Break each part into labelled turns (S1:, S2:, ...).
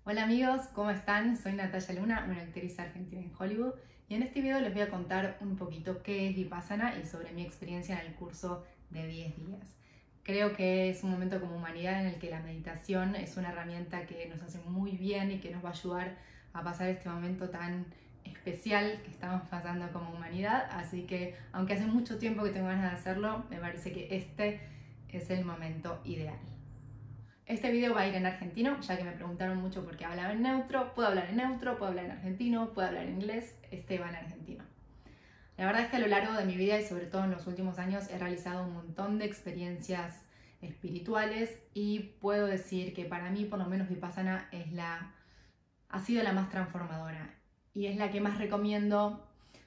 S1: Hola amigos, ¿cómo están? Soy Natalia Luna, una actriz argentina en Hollywood, y en este video les voy a contar un poquito qué es Vipassana y sobre mi experiencia en el curso de 10 días. Creo que es un momento como humanidad en el que la meditación es una herramienta que nos hace muy bien y que nos va a ayudar a pasar este momento tan especial que estamos pasando como humanidad, así que aunque hace mucho tiempo que tengo ganas de hacerlo, me parece que este es el momento ideal. Este video va a ir en argentino, ya que me preguntaron mucho por qué hablaba en neutro. Puedo hablar en neutro, puedo hablar en argentino, puedo hablar en inglés, este va en argentino. La verdad es que a lo largo de mi vida y sobre todo en los últimos años he realizado un montón de experiencias espirituales y puedo decir que para mí por lo menos Vipassana ha sido la más transformadora y es la que más recomiendo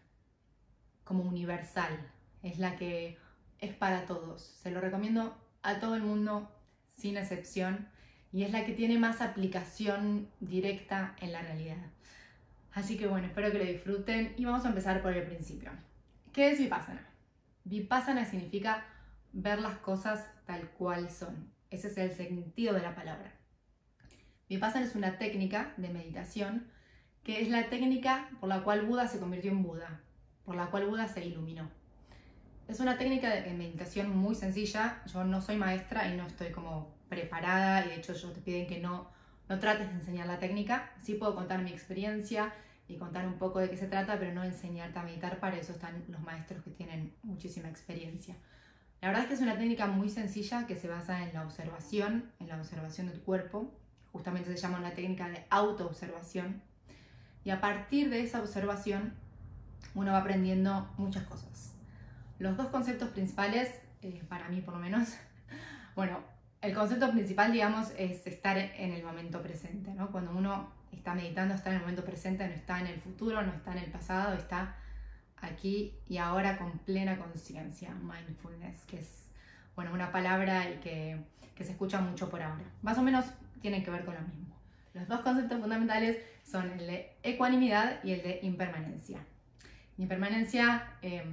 S1: como universal, es la que es para todos. Se lo recomiendo a todo el mundo sin excepción y es la que tiene más aplicación directa en la realidad. Así que bueno, espero que lo disfruten y vamos a empezar por el principio. ¿Qué es Vipassana? Vipassana significa ver las cosas tal cual son. Ese es el sentido de la palabra. Vipassana es una técnica de meditación que es la técnica por la cual Buda se convirtió en Buda, por la cual Buda se iluminó. Es una técnica de meditación muy sencilla. Yo no soy maestra y no estoy como preparada y de hecho ellos te piden que no trates de enseñar la técnica. Sí puedo contar mi experiencia y contar un poco de qué se trata, pero no enseñarte a meditar. Para eso están los maestros que tienen muchísima experiencia. La verdad es que es una técnica muy sencilla que se basa en la observación de tu cuerpo. Justamente se llama una técnica de autoobservación. Y a partir de esa observación uno va aprendiendo muchas cosas. Los dos conceptos principales, para mí por lo menos, bueno, el concepto principal, digamos, es estar en el momento presente, ¿no? Cuando uno está meditando, está en el momento presente, no está en el futuro, no está en el pasado, está aquí y ahora con plena conciencia, mindfulness, que es, bueno, una palabra y que se escucha mucho por ahora. Más o menos tienen que ver con lo mismo. Los dos conceptos fundamentales son el de ecuanimidad y el de impermanencia. Impermanencia,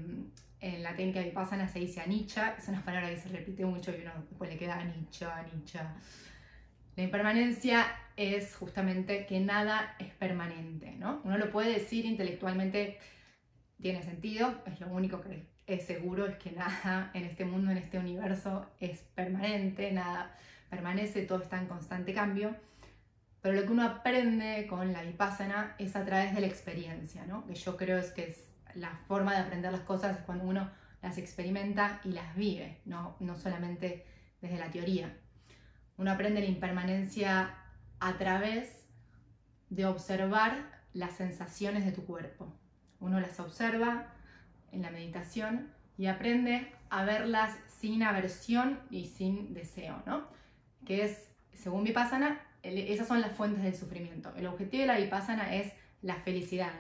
S1: en la técnica de Vipassana se dice anicca, es una palabra que se repite mucho y uno después le queda anicca, anicca. La impermanencia es justamente que nada es permanente, ¿no? Uno lo puede decir intelectualmente, tiene sentido, es lo único que es seguro, es que nada en este mundo, en este universo es permanente, nada permanece, todo está en constante cambio. Pero lo que uno aprende con la Vipassana es a través de la experiencia, ¿no? Que yo creo que es la forma de aprender las cosas es cuando uno las experimenta y las vive, no solamente desde la teoría. Uno aprende la impermanencia a través de observar las sensaciones de tu cuerpo. Uno las observa en la meditación y aprende a verlas sin aversión y sin deseo, ¿no? Que es, según Vipassana, esas son las fuentes del sufrimiento. El objetivo de la Vipassana es la felicidad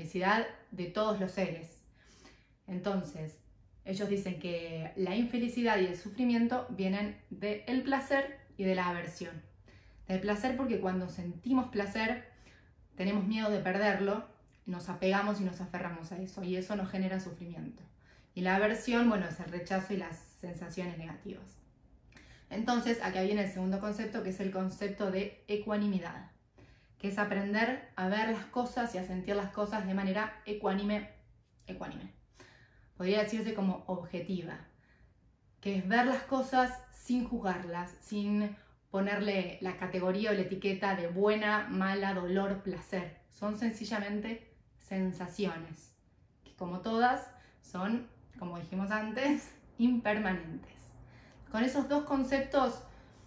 S1: de todos los seres. Entonces, ellos dicen que la infelicidad y el sufrimiento vienen del placer y de la aversión. Del placer porque cuando sentimos placer tenemos miedo de perderlo, nos apegamos y nos aferramos a eso y eso nos genera sufrimiento. Y la aversión, bueno, es el rechazo y las sensaciones negativas. Entonces, acá viene el segundo concepto, que es el concepto de ecuanimidad, que es aprender a ver las cosas y a sentir las cosas de manera ecuánime. Podría decirse como objetiva, que es ver las cosas sin juzgarlas, sin ponerle la categoría o la etiqueta de buena, mala, dolor, placer. Son sencillamente sensaciones, que como todas son, como dijimos antes, impermanentes. Con esos dos conceptos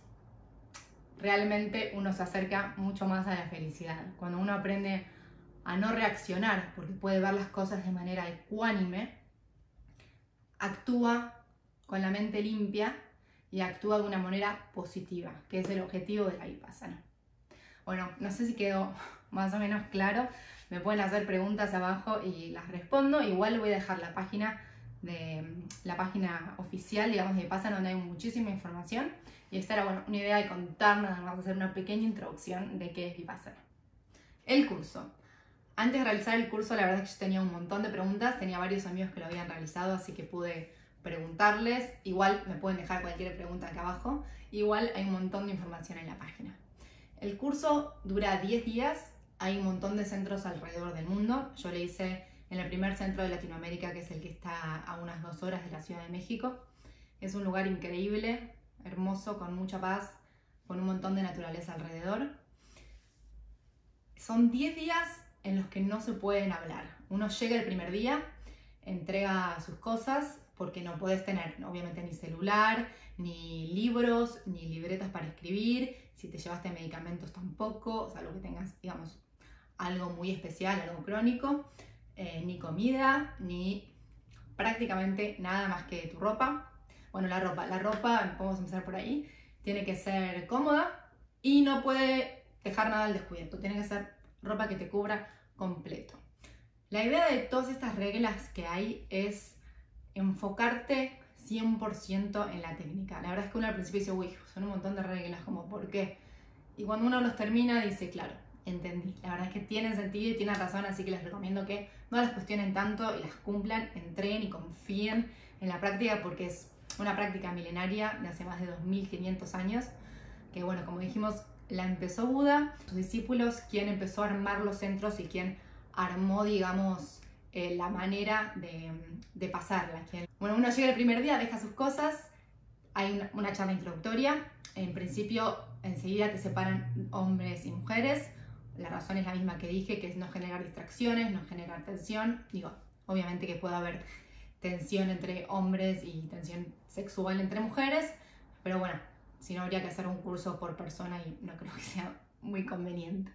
S1: realmente uno se acerca mucho más a la felicidad. Cuando uno aprende a no reaccionar, porque puede ver las cosas de manera ecuánime, actúa con la mente limpia y actúa de una manera positiva, que es el objetivo de la Vipassana. Bueno, no sé si quedó más o menos claro. Me pueden hacer preguntas abajo y las respondo. Igual voy a dejar la página oficial, digamos, de Vipassana, donde hay muchísima información. Y esta era, bueno, una idea de contar, nada más hacer una pequeña introducción de qué es Vipassana. El curso. Antes de realizar el curso, la verdad es que yo tenía un montón de preguntas. Tenía varios amigos que lo habían realizado, así que pude preguntarles. Igual me pueden dejar cualquier pregunta acá abajo. Igual hay un montón de información en la página. El curso dura 10 días, hay un montón de centros alrededor del mundo. Yo lo hice en el primer centro de Latinoamérica, que es el que está a unas 2 horas de la Ciudad de México. Es un lugar increíble, hermoso, con mucha paz, con un montón de naturaleza alrededor. Son 10 días en los que no se pueden hablar. Uno llega el primer día, entrega sus cosas, porque no puedes tener, obviamente, ni celular, ni libros, ni libretas para escribir. Si te llevaste medicamentos tampoco, salvo que tengas, digamos, algo muy especial, algo crónico. Ni comida, ni prácticamente nada más que tu ropa. Bueno, la ropa, podemos empezar por ahí, tiene que ser cómoda y no puede dejar nada al descubierto. Tiene que ser ropa que te cubra completo. La idea de todas estas reglas que hay es enfocarte 100% en la técnica. La verdad es que uno al principio dice, uy, son un montón de reglas, como ¿por qué? Y cuando uno los termina dice, claro, entendí. La verdad es que tienen sentido y tienen razón, así que les recomiendo que no las cuestionen tanto y las cumplan, entreguen y confíen en la práctica, porque es una práctica milenaria de hace más de 2500 años, que bueno, como dijimos, la empezó Buda, sus discípulos, quien empezó a armar los centros y quien armó, digamos, la manera de pasarla. Bueno, uno llega el primer día, deja sus cosas, hay una charla introductoria. En principio, enseguida te separan hombres y mujeres. La razón es la misma que dije, que es no generar distracciones, no generar tensión. Digo, obviamente que puede haber tensión entre hombres y tensión sexual entre mujeres, pero bueno, si no, habría que hacer un curso por persona y no creo que sea muy conveniente.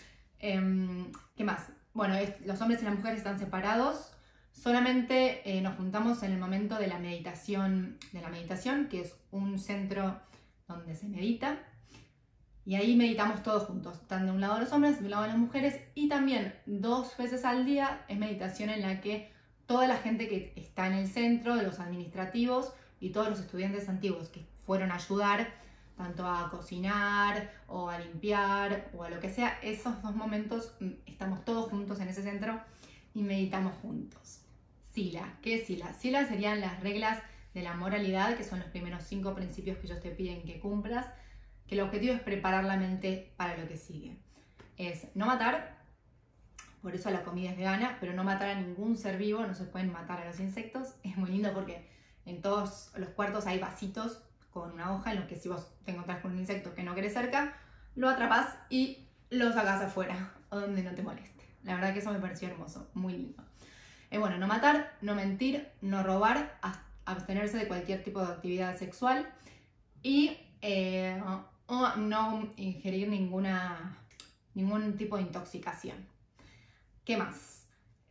S1: ¿Qué más? Bueno, los hombres y las mujeres están separados. Solamente nos juntamos en el momento de la meditación, que es un centro donde se medita. Y ahí meditamos todos juntos. Están de un lado los hombres, de un lado las mujeres. Y también 2 veces al día es meditación en la que toda la gente que está en el centro, los administrativos y todos los estudiantes antiguos que fueron a ayudar tanto a cocinar o a limpiar o a lo que sea, esos 2 momentos estamos todos juntos en ese centro y meditamos juntos. Sila. ¿Qué es Sila? Sila serían las reglas de la moralidad, que son los primeros 5 principios que ellos te piden que cumplas, que el objetivo es preparar la mente para lo que sigue. Es no matar, por eso la comida es vegana, pero no matar a ningún ser vivo, no se pueden matar a los insectos. Es muy lindo porque en todos los cuartos hay vasitos con una hoja en los que si vos te encontrás con un insecto que no querés cerca, lo atrapás y lo sacás afuera, o donde no te moleste. La verdad que eso me pareció hermoso, muy lindo. Bueno, no matar, no mentir, no robar, abstenerse de cualquier tipo de actividad sexual y no ingerir ningún tipo de intoxicación. ¿Qué más?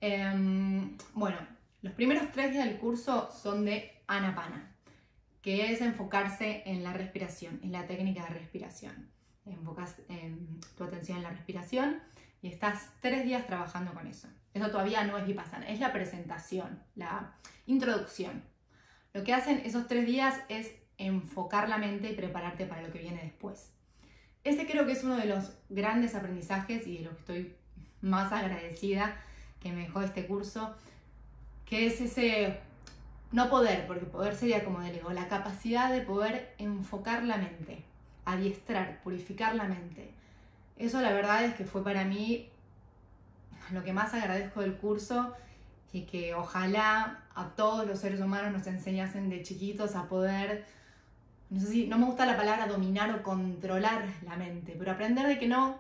S1: Bueno, los primeros 3 días del curso son de Anapana, que es enfocarse en la respiración, en la técnica de respiración. Enfocas tu atención en la respiración y estás 3 días trabajando con eso. Eso todavía no es Vipassana, es la presentación, la introducción. Lo que hacen esos 3 días es enfocar la mente y prepararte para lo que viene después. Este creo que es uno de los grandes aprendizajes y de lo que estoy más agradecida que me dejó este curso, que es ese no poder, porque poder sería como del ego, la capacidad de poder enfocar la mente, adiestrar, purificar la mente. Eso la verdad es que fue para mí lo que más agradezco del curso y que ojalá a todos los seres humanos nos enseñasen de chiquitos a poder, no sé si, no me gusta la palabra dominar o controlar la mente, pero aprender de que no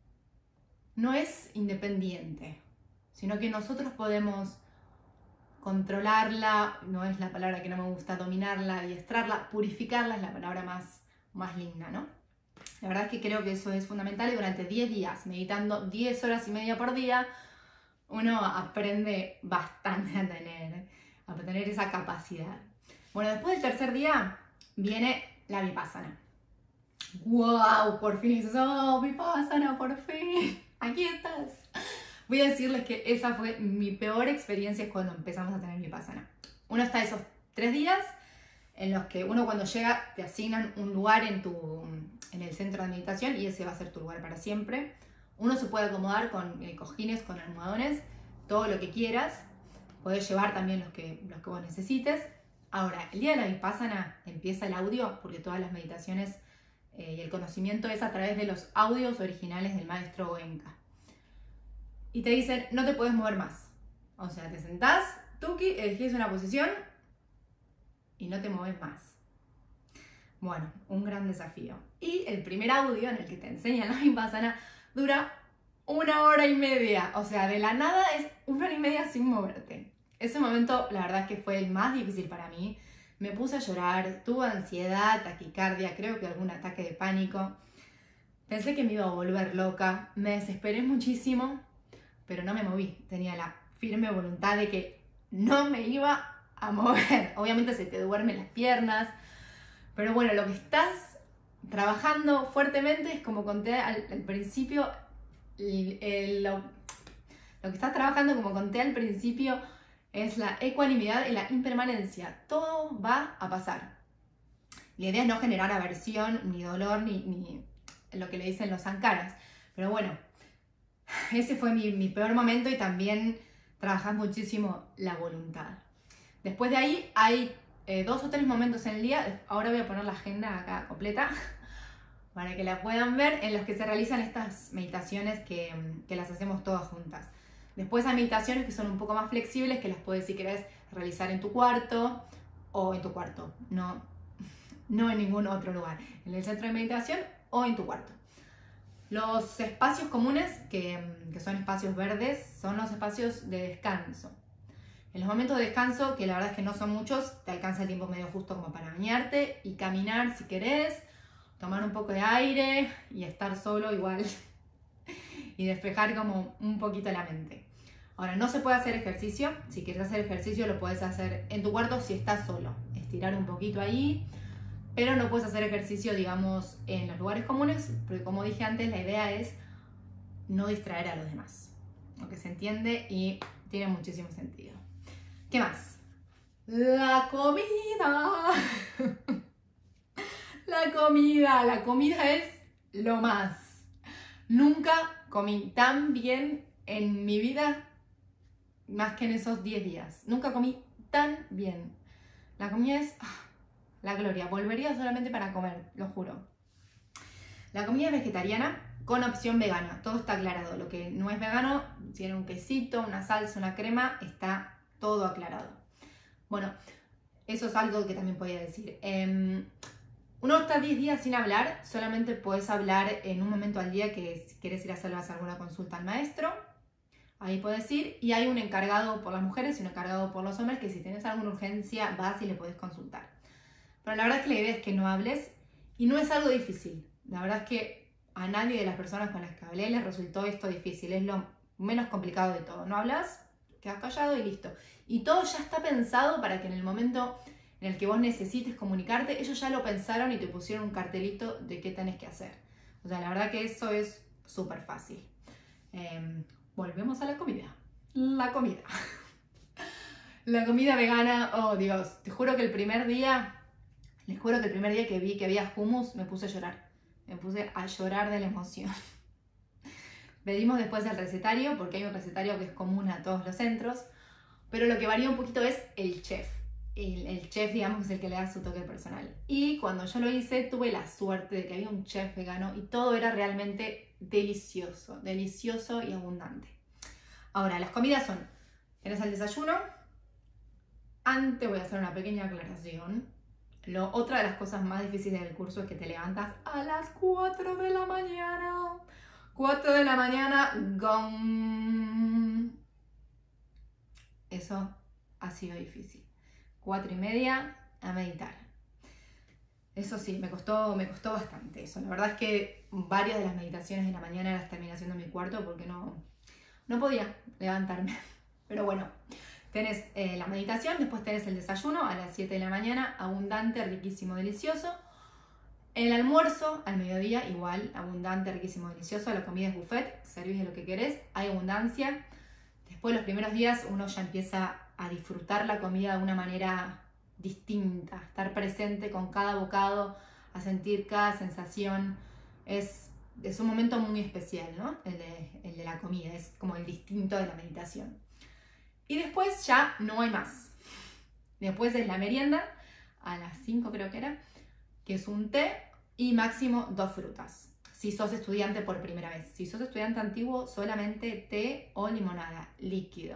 S1: es independiente, sino que nosotros podemos controlarla, no es la palabra que no me gusta, dominarla, adiestrarla, purificarla es la palabra más linda, ¿no? La verdad es que creo que eso es fundamental y durante 10 días, meditando 10 horas y media por día, uno aprende bastante a tener esa capacidad. Bueno, después del tercer día viene la Vipassana. ¡Wow! Por fin eso, Vipassana, por fin. Aquí estás. Voy a decirles que esa fue mi peor experiencia cuando empezamos a tener Vipassana. Uno está esos 3 días en los que uno cuando llega te asignan un lugar en el centro de meditación y ese va a ser tu lugar para siempre. Uno se puede acomodar con cojines, con almohadones, todo lo que quieras. Puedes llevar también los que vos necesites. Ahora, el día de la Vipassana empieza el audio porque todas las meditaciones y el conocimiento es a través de los audios originales del maestro Goenka. Y te dicen, no te puedes mover más. O sea, te sentás, tuki, elegís una posición y no te mueves más. Bueno, un gran desafío. Y el primer audio en el que te enseñan la Vipassana dura 1 hora y media. O sea, de la nada es 1 hora y media sin moverte. Ese momento, la verdad es que fue el más difícil para mí. Me puse a llorar, tuve ansiedad, taquicardia, creo que algún ataque de pánico. Pensé que me iba a volver loca, me desesperé muchísimo, pero no me moví. Tenía la firme voluntad de que no me iba a mover. Obviamente se te duermen las piernas, pero bueno, lo que estás trabajando fuertemente es como conté al principio, lo que estás trabajando, como conté al principio, es la ecuanimidad y la impermanencia. Todo va a pasar. La idea es no generar aversión, ni dolor, ni lo que le dicen los sankaras. Pero bueno, ese fue mi peor momento y también trabajas muchísimo la voluntad. Después de ahí hay 2 o 3 momentos en el día. Ahora voy a poner la agenda acá completa para que la puedan ver, en los que se realizan estas meditaciones que las hacemos todas juntas. Después hay meditaciones que son un poco más flexibles, que las puedes, si querés, realizar en tu cuarto o en tu cuarto, no en ningún otro lugar, en el centro de meditación o en tu cuarto. Los espacios comunes, que son espacios verdes, son los espacios de descanso. En los momentos de descanso, que la verdad es que no son muchos, te alcanza el tiempo medio justo como para bañarte y caminar si querés, tomar un poco de aire y estar solo igual y despejar como un poquito la mente. Ahora, no se puede hacer ejercicio. Si quieres hacer ejercicio lo puedes hacer en tu cuarto si estás solo, estirar un poquito ahí, pero no puedes hacer ejercicio, digamos, en los lugares comunes, porque como dije antes, la idea es no distraer a los demás, lo que se entiende y tiene muchísimo sentido. ¿Qué más? La comida. La comida es lo más. Nunca comí tan bien en mi vida, más que en esos 10 días. Nunca comí tan bien. La comida es la gloria. Volvería solamente para comer, lo juro. La comida es vegetariana con opción vegana. Todo está aclarado. Lo que no es vegano, tiene un quesito, una salsa, una crema, está todo aclarado. Bueno, eso es algo que también podía decir. Uno está 10 días sin hablar, solamente puedes hablar en un momento al día, que si quieres ir a hacerle alguna consulta al maestro, ahí puedes ir, y hay un encargado por las mujeres y un encargado por los hombres, que si tienes alguna urgencia vas y le puedes consultar. Pero la verdad es que la idea es que no hables, y no es algo difícil. La verdad es que a nadie de las personas con las que hablé les resultó esto difícil, es lo menos complicado de todo. No hablas, quedas callado y listo. Y todo ya está pensado para que en el momento en el que vos necesites comunicarte, ellos ya lo pensaron y te pusieron un cartelito de qué tenés que hacer. O sea, la verdad que eso es súper fácil. Volvemos a la comida. La comida. La comida vegana, oh Dios, te juro que el primer día que vi que había hummus, me puse a llorar. Me puse a llorar de la emoción. Pedimos después el recetario, porque hay un recetario que es común a todos los centros, pero lo que varía un poquito es el chef. El chef, digamos, es el que le da su toque personal. Y cuando yo lo hice, tuve la suerte de que había un chef vegano y todo era realmente delicioso, delicioso y abundante. Ahora, las comidas son, tienes el desayuno. Antes voy a hacer una pequeña aclaración. Otra de las cosas más difíciles del curso es que te levantas a las 4 de la mañana. 4 de la mañana, gong. Eso ha sido difícil. 4:30 a meditar. Eso sí, me costó bastante eso. La verdad es que varias de las meditaciones de la mañana las terminé haciendo en mi cuarto porque no podía levantarme. Pero bueno, tenés la meditación, después tenés el desayuno a las 7 de la mañana, abundante, riquísimo, delicioso. El almuerzo al mediodía, igual, abundante, riquísimo, delicioso. La comida es buffet, servís de lo que querés, hay abundancia. Después, los primeros días, uno ya empieza a disfrutar la comida de una manera distinta, a estar presente con cada bocado, a sentir cada sensación. Es un momento muy especial, ¿no? El de la comida, es como el distinto de la meditación. Y después ya no hay más. Después es la merienda, a las 5 creo que era, que es un té y máximo 2 frutas. Si sos estudiante por primera vez. Si sos estudiante antiguo, solamente té o limonada, líquido.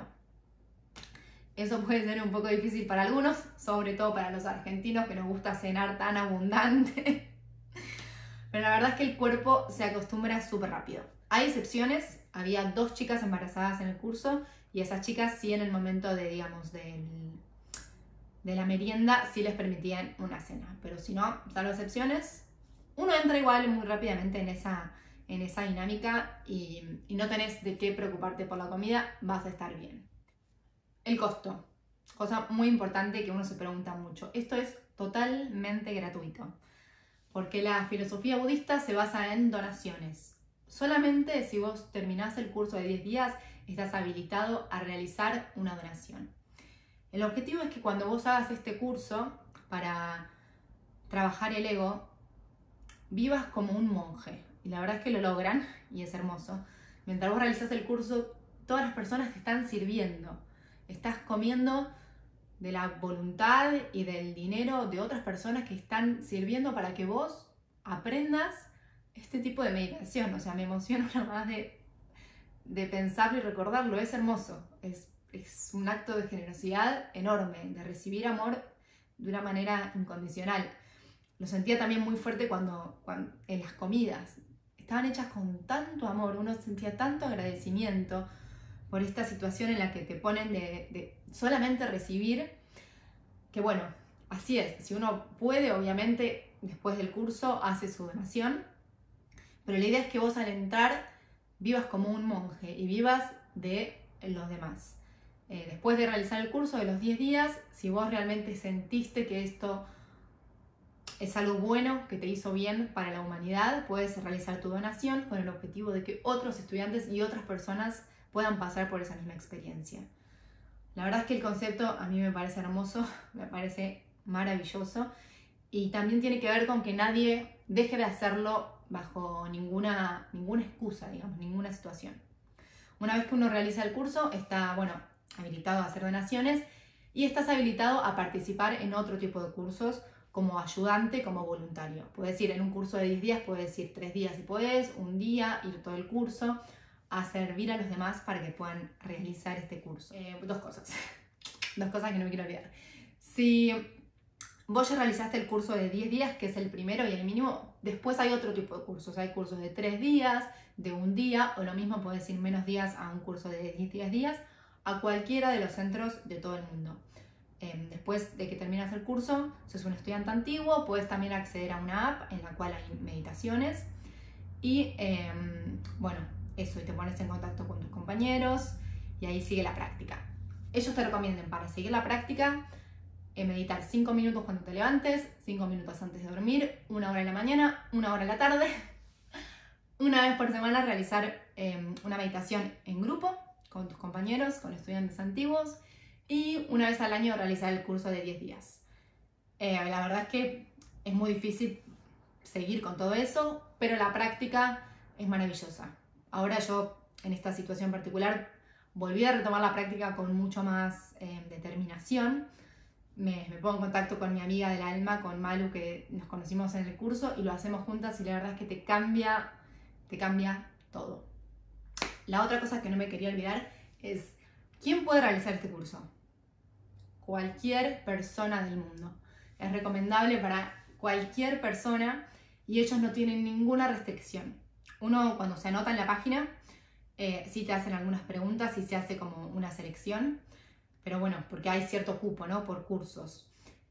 S1: Eso puede ser un poco difícil para algunos, sobre todo para los argentinos que nos gusta cenar tan abundante. Pero la verdad es que el cuerpo se acostumbra súper rápido. Hay excepciones, había 2 chicas embarazadas en el curso y esas chicas sí en el momento de, digamos, de la merienda sí les permitían una cena. Pero si no, salvo excepciones, uno entra igual muy rápidamente en esa dinámica y no tenés de qué preocuparte por la comida, vas a estar bien. El costo, cosa muy importante que uno se pregunta mucho. Esto es totalmente gratuito, porque la filosofía budista se basa en donaciones. Solamente si vos terminás el curso de 10 días, estás habilitado a realizar una donación. El objetivo es que cuando vos hagas este curso para trabajar el ego, vivas como un monje. Y la verdad es que lo logran y es hermoso. Mientras vos realizás el curso, todas las personas te están sirviendo. Estás comiendo de la voluntad y del dinero de otras personas que están sirviendo para que vos aprendas este tipo de meditación. O sea, me emociono nomás de pensarlo y recordarlo. Es hermoso. Es un acto de generosidad enorme, de recibir amor de una manera incondicional. Lo sentía también muy fuerte cuando en las comidas. Estaban hechas con tanto amor, uno sentía tanto agradecimiento por esta situación en la que te ponen de solamente recibir, que bueno, así es. Si uno puede, obviamente, después del curso hace su donación, pero la idea es que vos al entrar vivas como un monje y vivas de los demás. Después de realizar el curso de los 10 días, si vos realmente sentiste que esto es algo bueno, que te hizo bien para la humanidad, puedes realizar tu donación con el objetivo de que otros estudiantes y otras personas puedan pasar por esa misma experiencia. La verdad es que el concepto a mí me parece hermoso, me parece maravilloso y también tiene que ver con que nadie deje de hacerlo bajo ninguna excusa, digamos, ninguna situación. Una vez que uno realiza el curso, está, bueno, habilitado a hacer donaciones y estás habilitado a participar en otro tipo de cursos como ayudante, como voluntario. Puedes ir en un curso de 10 días, puedes ir 3 días si podés, un día, ir todo el curso, a servir a los demás para que puedan realizar este curso. Dos cosas que no me quiero olvidar. Si vos ya realizaste el curso de 10 días, que es el primero y el mínimo, después hay otro tipo de cursos. Hay cursos de 3 días, de un día, o lo mismo podés ir menos días a un curso de 10 días, a cualquiera de los centros de todo el mundo. Después de que terminas el curso, sos un estudiante antiguo, puedes también acceder a una app en la cual hay meditaciones y bueno, eso, y te pones en contacto con tus compañeros y ahí sigue la práctica. Ellos te recomiendan para seguir la práctica meditar 5 minutos cuando te levantes, 5 minutos antes de dormir, 1 hora en la mañana, 1 hora en la tarde. Una vez por semana realizar una meditación en grupo con tus compañeros, con estudiantes antiguos, y una vez al año realizar el curso de 10 días. La verdad es que es muy difícil seguir con todo eso, pero la práctica es maravillosa. Ahora yo, en esta situación particular, volví a retomar la práctica con mucho más determinación. Me pongo en contacto con mi amiga del alma, con Malu, que nos conocimos en el curso, y lo hacemos juntas y la verdad es que te cambia todo. La otra cosa que no me quería olvidar es, ¿quién puede realizar este curso? Cualquier persona del mundo. Es recomendable para cualquier persona y ellos no tienen ninguna restricción. Uno cuando se anota en la página, sí te hacen algunas preguntas y se hace como una selección, pero bueno, porque hay cierto cupo, ¿no? Por cursos.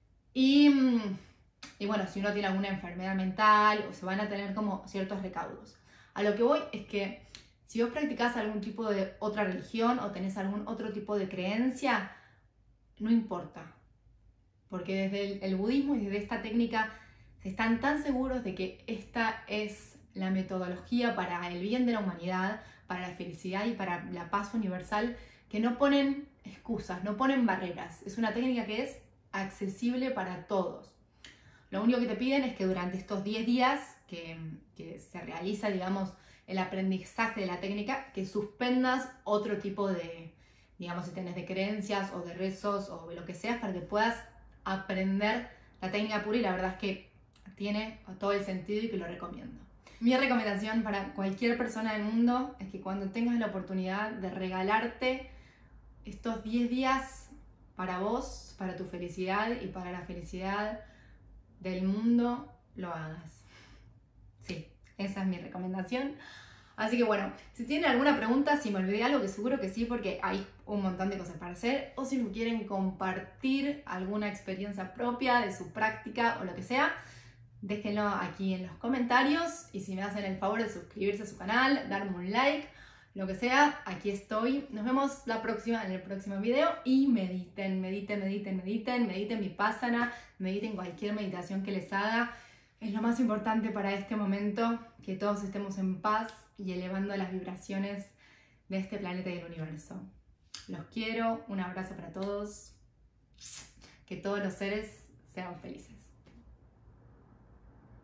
S1: Y bueno, si uno tiene alguna enfermedad mental, o se van a tener como ciertos recaudos. A lo que voy es que si vos practicás algún tipo de otra religión o tenés algún otro tipo de creencia, no importa. Porque desde el budismo y desde esta técnica están tan seguros de que esta es la metodología para el bien de la humanidad, para la felicidad y para la paz universal, que no ponen excusas, no ponen barreras. Es una técnica que es accesible para todos. Lo único que te piden es que durante estos 10 días que se realiza, digamos, el aprendizaje de la técnica, que suspendas otro tipo de, digamos, si tenés de creencias o de rezos o de lo que sea, para que puedas aprender la técnica pura. Y la verdad es que tiene todo el sentido y que lo recomiendo. Mi recomendación para cualquier persona del mundo es que cuando tengas la oportunidad de regalarte estos 10 días para vos, para tu felicidad y para la felicidad del mundo, lo hagas. Sí, esa es mi recomendación. Así que bueno, si tienen alguna pregunta, si me olvidé algo, que seguro que sí, porque hay un montón de cosas para hacer, o si me quieren compartir alguna experiencia propia de su práctica o lo que sea, déjenlo aquí en los comentarios, y si me hacen el favor de suscribirse a su canal, darme un like, lo que sea, aquí estoy. Nos vemos en el próximo video, y mediten Vipassana, mediten cualquier meditación que les haga. Es lo más importante para este momento, que todos estemos en paz y elevando las vibraciones de este planeta y del universo. Los quiero, un abrazo para todos, que todos los seres sean felices.